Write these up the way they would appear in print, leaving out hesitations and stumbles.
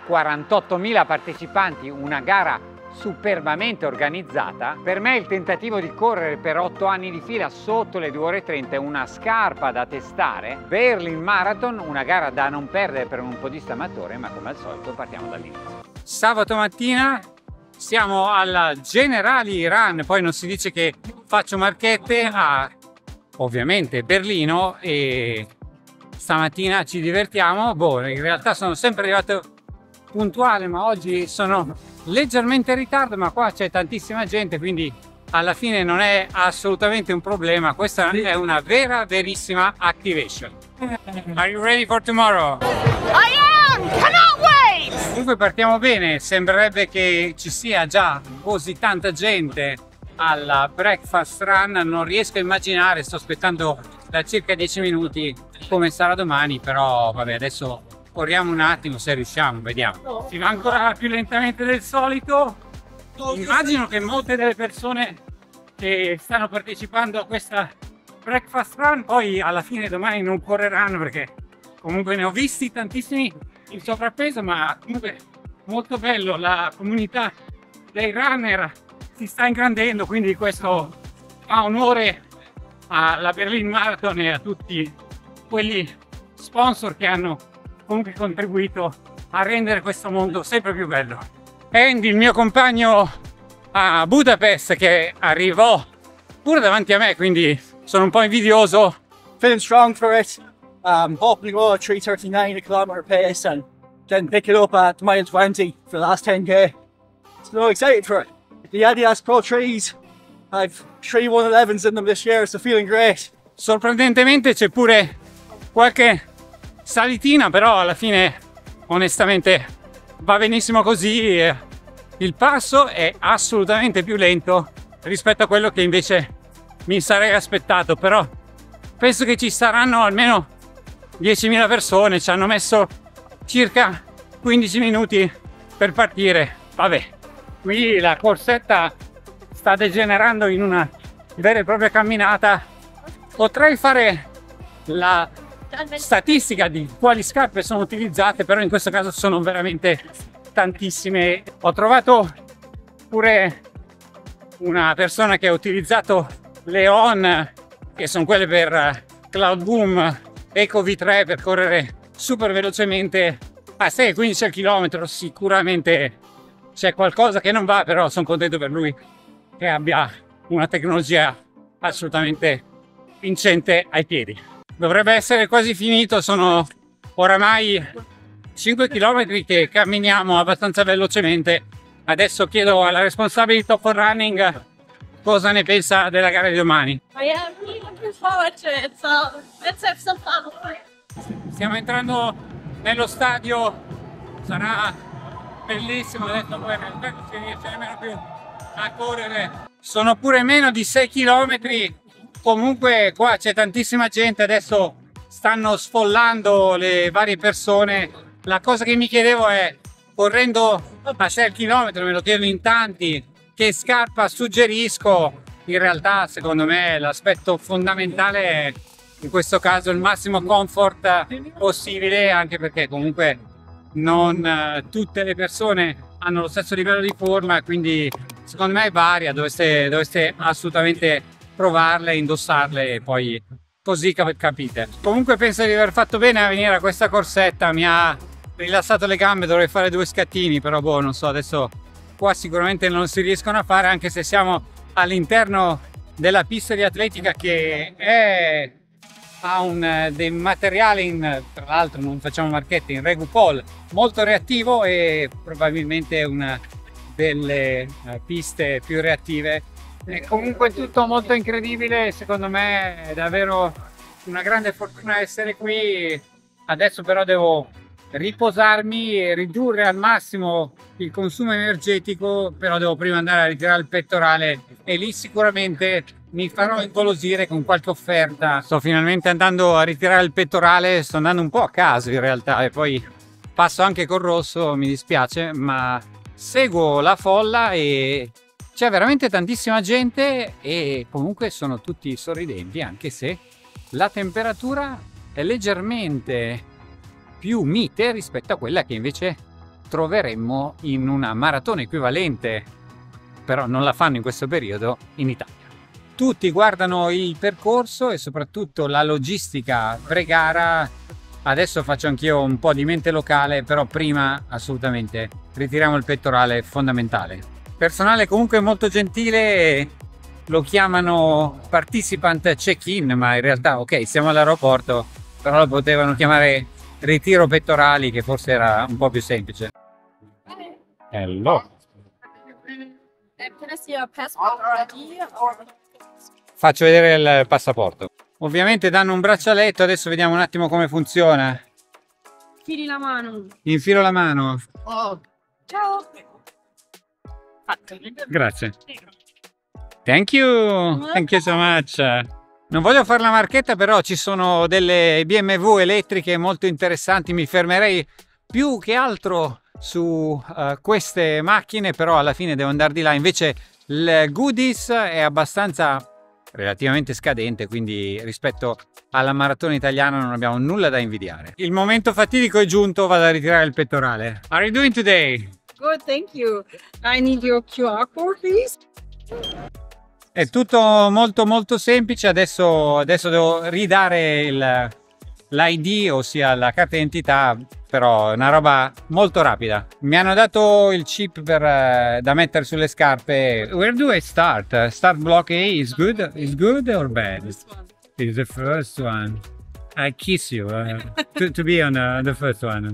48.000 partecipanti, una gara superbamente organizzata. Per me il tentativo di correre per 8 anni di fila sotto le 2 ore e 30 è una scarpa da testare. Berlin Marathon, una gara da non perdere per un podista amatore, ma come al solito partiamo dall'inizio. Sabato mattina siamo alla Generali Run, poi non si dice che faccio marchette, a ovviamente Berlino, e stamattina ci divertiamo. Boh, in realtà sono sempre arrivato puntuale, ma oggi sono leggermente in ritardo, ma qua c'è tantissima gente, quindi alla fine non è assolutamente un problema. Questa è una verissima activation. Are you ready for tomorrow? I am! Cannot wait! Comunque partiamo bene, sembrerebbe che ci sia già così tanta gente alla breakfast run, non riesco a immaginare, sto aspettando da circa 10 minuti come sarà domani, però vabbè, adesso corriamo un attimo, se riusciamo, vediamo. Si va ancora più lentamente del solito. Immagino che molte delle persone che stanno partecipando a questa breakfast run poi alla fine domani non correranno, perché comunque ne ho visti tantissimi in sovrappeso, ma comunque molto bello, la comunità dei runner si sta ingrandendo, quindi questo fa onore alla Berlin Marathon e a tutti quelli sponsor che hanno comunque contribuito a rendere questo mondo sempre più bello. Andy, il mio compagno a Budapest, che arrivò pure davanti a me, quindi sono un po' invidioso. Feeling strong for it. Hoping to go at 3:39 a kilometer pace and then pick it up at mile 20 for the last 10k. So excited for it. The Adidas Pro 3s, I've 3 111s in them this year, so feeling great. Sorprendentemente c'è pure qualche salitina, però alla fine onestamente va benissimo così. Il passo è assolutamente più lento rispetto a quello che invece mi sarei aspettato, però penso che ci saranno almeno 10.000 persone, ci hanno messo circa 15 minuti per partire. Vabbè, qui la corsetta sta degenerando in una vera e propria camminata. Potrei fare la statistica di quali scarpe sono utilizzate, però in questo caso sono veramente tantissime. Ho trovato pure una persona che ha utilizzato le On, che sono quelle per Cloudboom Eco V3, per correre super velocemente a 6-15 al chilometro. Sicuramente c'è qualcosa che non va, però sono contento per lui che abbia una tecnologia assolutamente vincente ai piedi. Dovrebbe essere quasi finito, sono oramai 5 km che camminiamo abbastanza velocemente. Adesso chiedo alla responsabile di Top Running cosa ne pensa della gara di domani. I am really looking forward to it, so let's have some fun. Stiamo entrando nello stadio, sarà bellissimo, adesso poi non si riesce nemmeno più a correre. Sono pure meno di 6 km, comunque qua c'è tantissima gente, adesso stanno sfollando le varie persone. La cosa che mi chiedevo è, correndo a 6 km, me lo chiedo in tanti, che scarpa suggerisco. In realtà secondo me l'aspetto fondamentale è in questo caso il massimo comfort possibile, anche perché comunque non tutte le persone hanno lo stesso livello di forma, quindi secondo me varia, dovreste assolutamente provarle, indossarle e poi così capite. Comunque penso di aver fatto bene a venire a questa corsetta, mi ha rilassato le gambe, dovrei fare 2 scattini, però boh, non so, adesso qua sicuramente non si riescono a fare, anche se siamo all'interno della pista di atletica che ha dei materiali, tra l'altro non facciamo marchette, in Regupol molto reattivo, e probabilmente una delle piste più reattive. È comunque tutto molto incredibile, secondo me è davvero una grande fortuna essere qui. Adesso però devo riposarmi e ridurre al massimo il consumo energetico, però devo prima andare a ritirare il pettorale e lì sicuramente mi farò ingolosire con qualche offerta. Sto finalmente andando a ritirare il pettorale, sto andando un po' a caso in realtà, e poi passo anche col rosso, mi dispiace, ma seguo la folla e c'è veramente tantissima gente e comunque sono tutti sorridenti, anche se la temperatura è leggermente più mite rispetto a quella che invece troveremmo in una maratona equivalente, però non la fanno in questo periodo, in Italia. Tutti guardano il percorso e soprattutto la logistica pre-gara. Adesso faccio anch'io un po' di mente locale, però prima assolutamente ritiriamo il pettorale, fondamentale. Personale comunque molto gentile, lo chiamano participant check-in, ma in realtà ok, siamo all'aeroporto, però lo potevano chiamare ritiro pettorali, che forse era un po' più semplice. Hello. Can I see your passport or ID? Faccio vedere il passaporto. Ovviamente danno un braccialetto, adesso vediamo un attimo come funziona. Fili la mano. Infilo la mano. Oh. Ciao. Grazie. Thank you so much. Non voglio fare la marchetta, però ci sono delle BMW elettriche molto interessanti. Mi fermerei più che altro su queste macchine, però alla fine devo andare di là. Invece il Goodies è abbastanza relativamente scadente, quindi rispetto alla maratona italiana non abbiamo nulla da invidiare. Il momento fatidico è giunto, vado a ritirare il pettorale. How are you doing today? Good, thank you. I need your QR code, please. È tutto molto semplice. Adesso devo ridare l'ID, ossia la carta d'identità, però è una roba molto rapida. Mi hanno dato il chip da mettere sulle scarpe. Where do I start? Start block A is good? Is good or bad? This one. It's the first one. I kiss you to be on the first one.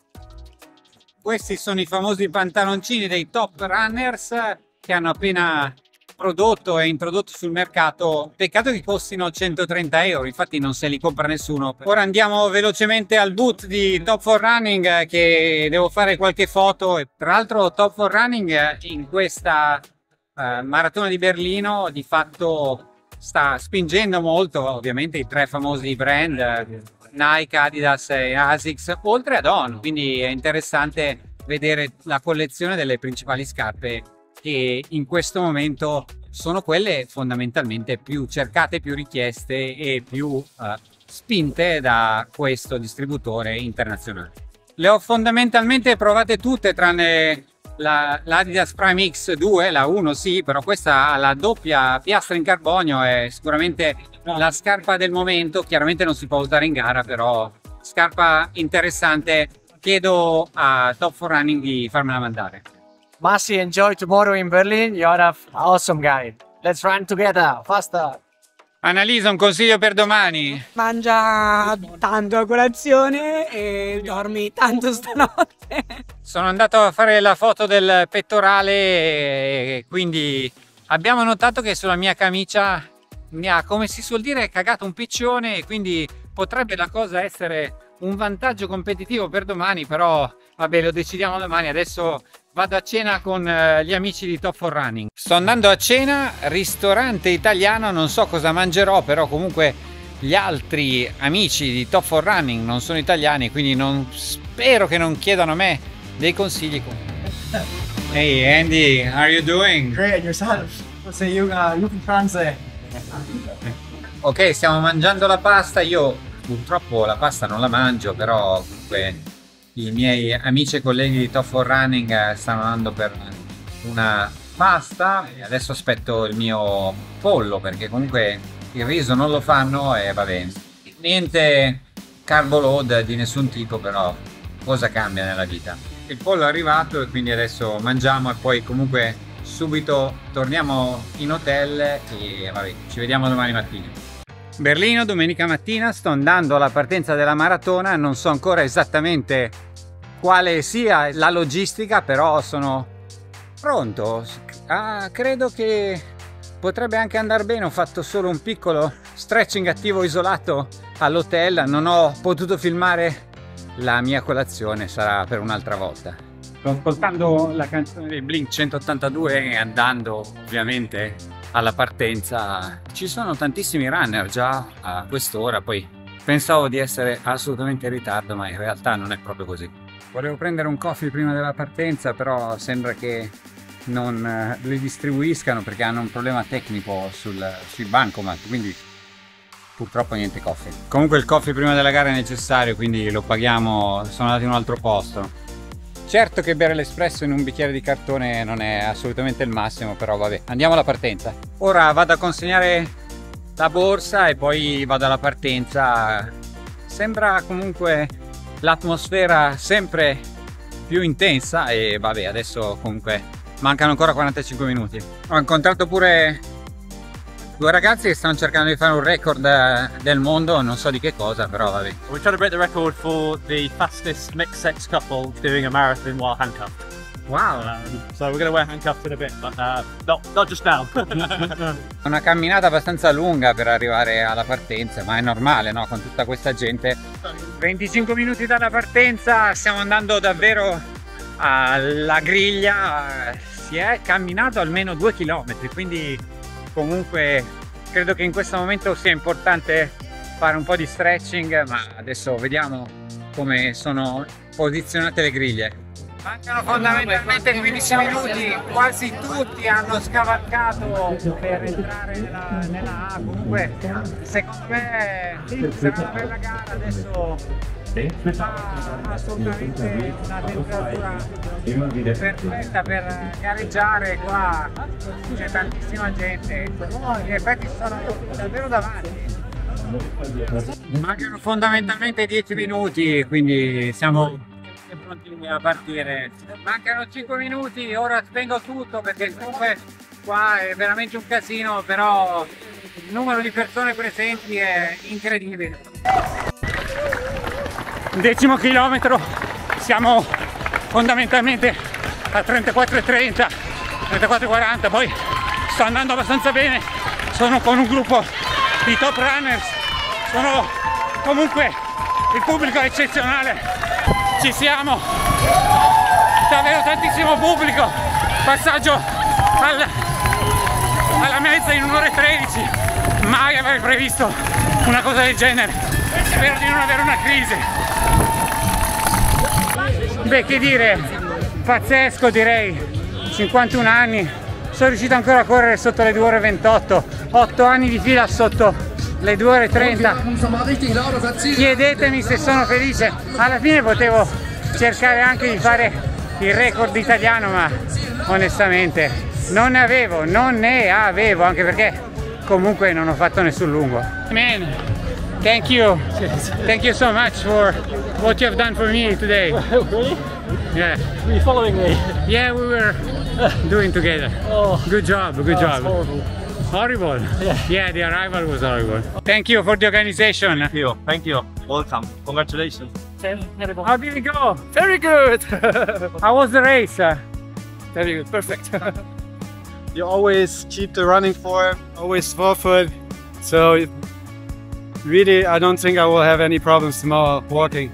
Questi sono i famosi pantaloncini dei Top Runners che hanno appena prodotto e introdotto sul mercato. Peccato che costino 130 euro, infatti non se li compra nessuno. Ora andiamo velocemente al boot di Top 4 Running, che devo fare qualche foto. E tra l'altro Top 4 Running in questa maratona di Berlino di fatto sta spingendo molto, ovviamente, i tre famosi brand Nike, Adidas e Asics, oltre ad On, quindi è interessante vedere la collezione delle principali scarpe che in questo momento sono quelle fondamentalmente più cercate, più richieste e più spinte da questo distributore internazionale. Le ho fondamentalmente provate tutte tranne l'Adidas Prime X2, la 1 sì, però questa ha la doppia piastra in carbonio, è sicuramente la scarpa del momento. Chiaramente non si può usare in gara, però scarpa interessante. Chiedo a Top 4 Running di farmela mandare. Massi, enjoy tomorrow in Berlin. You're an awesome guy. Let's run together, faster. Annalisa, un consiglio per domani? Mangia tanto a colazione e dormi tanto stanotte. Sono andato a fare la foto del pettorale e quindi abbiamo notato che sulla mia camicia mi ha, come si suol dire, cagato un piccione, e quindi potrebbe la cosa essere un vantaggio competitivo per domani, però vabbè, lo decidiamo domani. Adesso vado a cena con gli amici di Top 4 Running. Sto andando a cena, ristorante italiano, non so cosa mangerò, però comunque gli altri amici di Top 4 Running non sono italiani, quindi spero che non chiedano a me dei consigli. Hey Andy, how are you doing? Great, and yourself? What's say you can translate? Ok, stiamo mangiando la pasta. Io purtroppo la pasta non la mangio, però comunque i miei amici e colleghi di Top 4 Running stanno andando per una pasta e adesso aspetto il mio pollo, perché comunque il riso non lo fanno e va bene. Niente carbo load di nessun tipo, però cosa cambia nella vita? Il pollo è arrivato e quindi adesso mangiamo e poi comunque subito torniamo in hotel e vabbè, ci vediamo domani mattina. Berlino, domenica mattina, sto andando alla partenza della maratona, non so ancora esattamente quale sia la logistica, però sono pronto. Credo che potrebbe anche andare bene. Ho fatto solo un piccolo stretching attivo isolato all'hotel, non ho potuto filmare la mia colazione, sarà per un'altra volta. Sto ascoltando la canzone dei Blink 182 e andando ovviamente alla partenza. Ci sono tantissimi runner già a quest'ora, poi pensavo di essere assolutamente in ritardo, ma in realtà non è proprio così. Volevo prendere un coffee prima della partenza, però sembra che non li distribuiscano perché hanno un problema tecnico sui bancomat, quindi purtroppo niente coffee. Comunque il coffee prima della gara è necessario, quindi lo paghiamo. Sono andato in un altro posto. Certo che bere l'espresso in un bicchiere di cartone non è assolutamente il massimo, però vabbè, andiamo alla partenza. Ora vado a consegnare la borsa e poi vado alla partenza. Sembra comunque l'atmosfera sempre più intensa e vabbè, adesso comunque mancano ancora 45 minuti. Ho incontrato pure due ragazzi che stanno cercando di fare un record del mondo, non so di che cosa, però vabbè. We're trying to break the record for the fastest mixed sex couple doing a marathon while handcuffed. Wow! So we're going to wear handcuffs in a bit, but not just now. Una camminata abbastanza lunga per arrivare alla partenza, ma è normale, no? Con tutta questa gente. 25 minuti dalla partenza, stiamo andando davvero alla griglia. Si è camminato almeno 2 km, quindi comunque credo che in questo momento sia importante fare un po' di stretching, ma adesso vediamo come sono posizionate le griglie. Mancano fondamentalmente 15 minuti, quasi tutti hanno scavalcato per entrare nella A. Comunque secondo me sarà una bella gara, adesso fa assolutamente una temperatura perfetta per gareggiare, qua c'è tantissima gente, in effetti sono davvero davanti. Mancano fondamentalmente 10 minuti, quindi siamo pronti a partire. Mancano 5 minuti, ora spengo tutto perché comunque qua è veramente un casino, però il numero di persone presenti è incredibile. 10° chilometro, siamo fondamentalmente a 34,30, 34,40, poi sto andando abbastanza bene, sono con un gruppo di top runners, sono comunque, il pubblico è eccezionale. Ci siamo, davvero tantissimo pubblico, passaggio alla mezza in 1 ora e 13, mai avrei previsto una cosa del genere, spero di non avere una crisi. Beh, che dire, pazzesco direi, 51 anni, sono riuscito ancora a correre sotto le 2 ore e 28, 8 anni di fila sotto le 2 ore e 30, chiedetemi se sono felice, alla fine potevo cercare anche di fare il record italiano, ma onestamente non ne avevo, anche perché comunque non ho fatto nessun lungo. Man, thank you so much for what you have done for me today. Really? Yeah. Were you following me? Yeah, we were doing together. Oh, Good job, good job. horrible. Horrible. Yeah, the arrival was horrible. Thank you for the organization. Thank you. Welcome. Congratulations. How did it go? Very good. How was the race? Very good. Perfect. You always keep the running form, always forward. So really, I don't think I will have any problems tomorrow walking.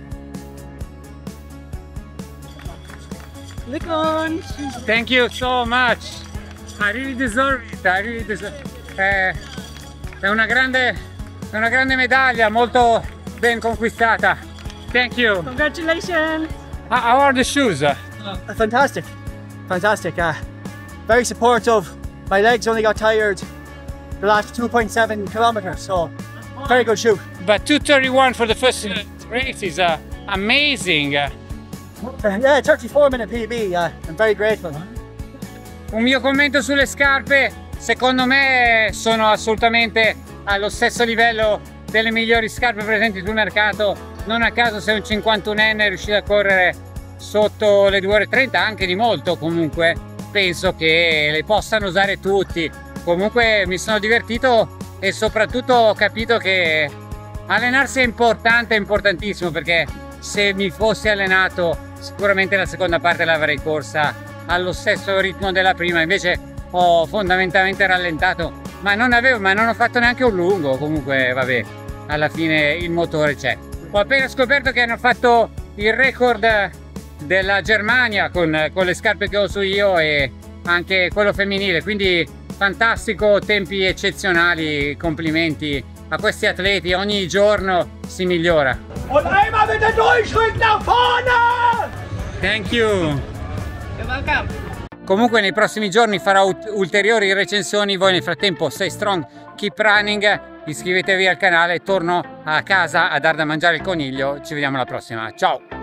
Thank you so much. I really deserve it. I really deserve it. È una grande medaglia, molto ben conquistata. Thank you. Congratulations! How are the shoes? Fantastic, fantastic. Very supportive. My legs only got tired the last 2.7 kilometers, so very good shoe. But 2:31 for the first race is amazing. Yeah, 34-minute PB. I'm very grateful. Un mio commento sulle scarpe, secondo me sono assolutamente allo stesso livello delle migliori scarpe presenti sul mercato. Non a caso sei un 51enne riuscito a correre sotto le 2 ore e 30, anche di molto, comunque penso che le possano usare tutti. Comunque mi sono divertito e soprattutto ho capito che allenarsi è importante, è importantissimo, perché se mi fossi allenato sicuramente la seconda parte l'avrei corsa allo stesso ritmo della prima, invece ho fondamentalmente rallentato, ma non ho fatto neanche un lungo. Comunque vabbè, alla fine il motore c'è. Ho appena scoperto che hanno fatto il record della Germania con le scarpe che ho su io, e anche quello femminile, quindi fantastico, tempi eccezionali, complimenti a questi atleti, ogni giorno si migliora. Und einmal mit der Durchschritt nach vorne! Thank you. Comunque nei prossimi giorni farò ulteriori recensioni. Voi nel frattempo stay strong, keep running, iscrivetevi al canale, torno a casa a dar da mangiare il coniglio. Ci vediamo alla prossima, ciao!